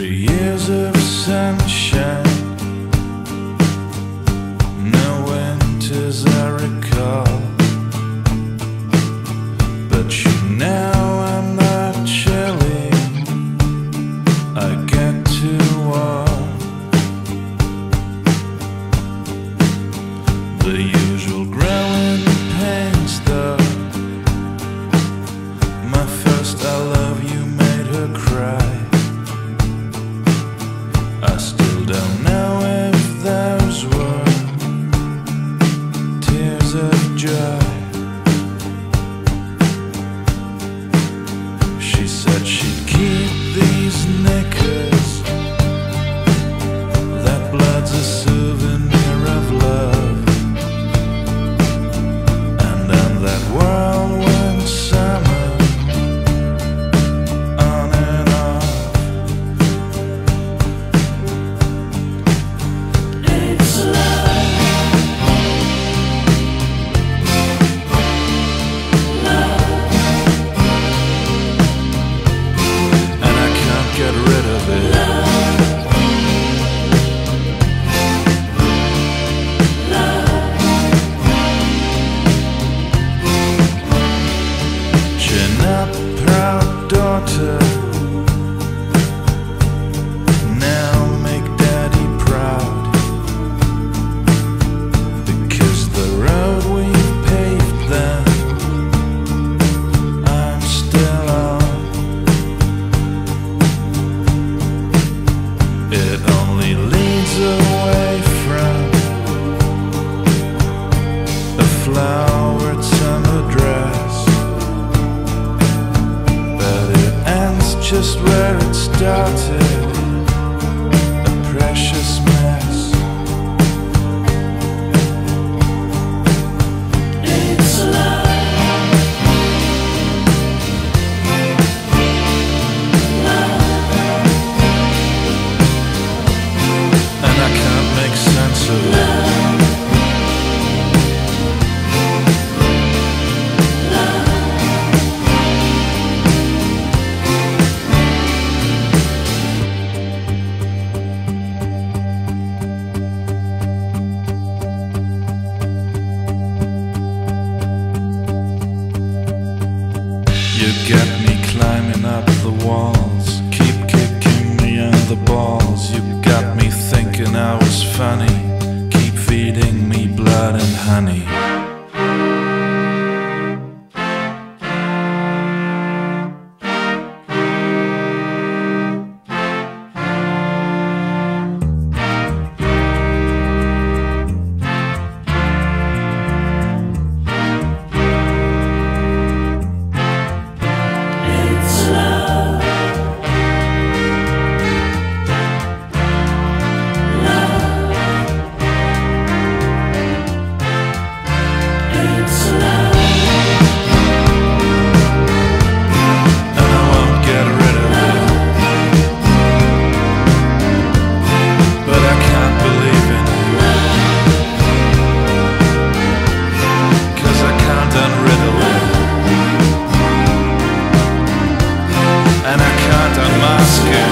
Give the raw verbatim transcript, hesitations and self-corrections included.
Three years of sunshine, no winters I recall, but you know I'm not chilly, I get too warm. The usual growing pains though, my first I love you made her cry. I still don't know if those were tears of joy. She said she'd keep these knickers, that blood's a souvenir of love. And on that whirlwind summer, on and off. It's love, love, And I can't get rid of it. love, love. Chin up, proud daughter, now make daddy proud, because the road we've paved then I'm still on. It only leads away from a flowered summer dress, but it ends just where it started, a precious mess. It's love, love, And I can't make sense of it. love, You got me climbing up the walls, keep kicking me in the balls. You got me thinking I was funny, keep feeding me blood and honey. it's love, love, it's love, And I won't get rid of it, but I can't believe in it, 'cause I can't unriddle it, and I can't unmask it.